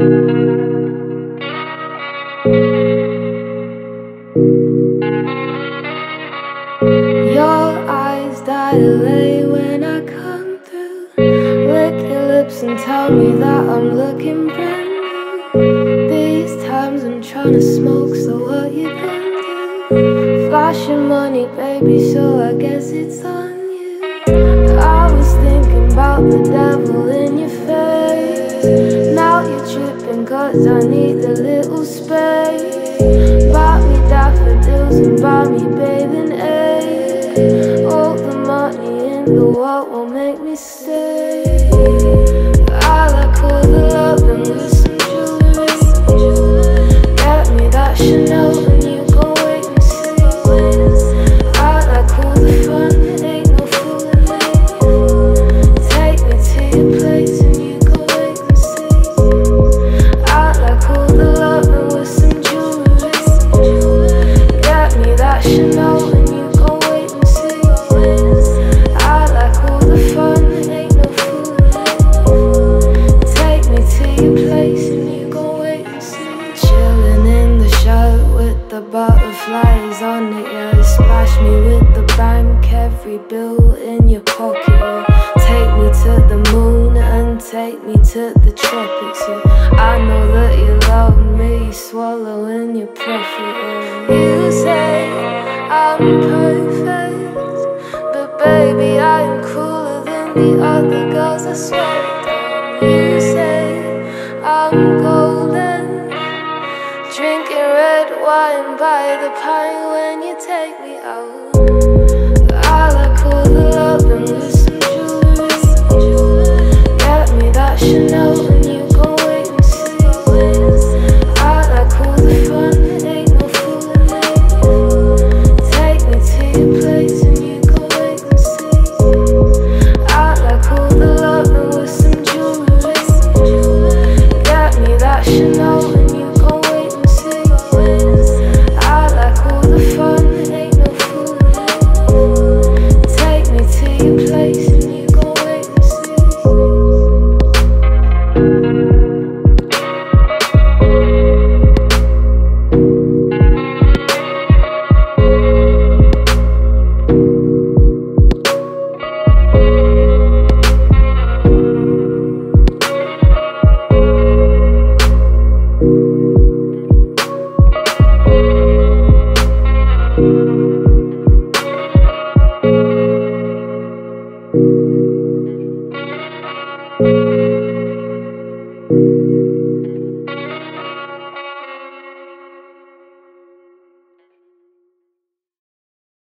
Your eyes dilate when I come through. Lick your lips and tell me that I'm looking brand new. These times I'm trying to smoke, so what you gonna do? Flashing money, baby, so I guess it's on you. I was thinking about the devil in your face. Now you're tripping cause I need a little space. Buy me daffodils and buy me bathing aid. All the money in the world won't make me stay. I like all the loving with some jewellery. Get me that Chanel and you gon' wait and see. I like all the fun, ain't no fooling me. Take me to your place and you gon' wait and see. I like all the loving with some jewellery. Get me that Chanel and you gon' wait and see. I like all the fun, ain't no fooling. Take me to your place and you gon' wait and see. Chillin' in the shirt with the butterflies on it, yeah. Splash me with the bank, every bill in your pocket, yeah. Take me to the moon and take me to the tropics, yeah. I know that you love me, swallowing your profit, yeah. You say I'm perfect, but baby I am cooler than the other girls, I swear it down. You say I'm golden, drinking red wine by the pine when you take me out.